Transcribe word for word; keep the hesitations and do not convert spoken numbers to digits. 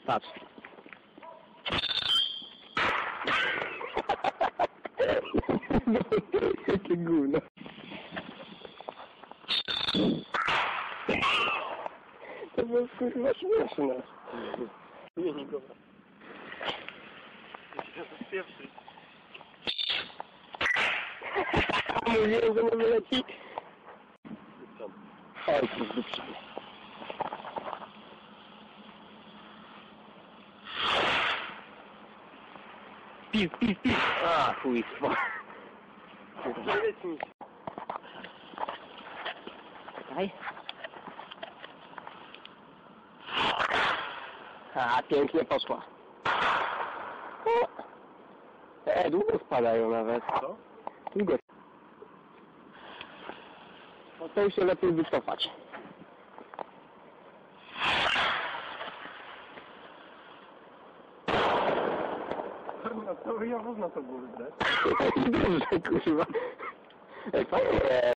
Patrz. Jakie gówno. To było kurwa śmieszne. Nie, nie dobra. Ja to pierwszy. Mówiłem, że nie wyleci. Chodź, do przodu. Piw, piw, piw. A, chujstwo. Powiedz mi. Czekaj. A, pięknie poszła. O. E, długo spadają nawet. Co? Długo. No to już się lepiej wycofać. No to ja można to było wybrać. Dobrze, kurwa. Ej, fajnie.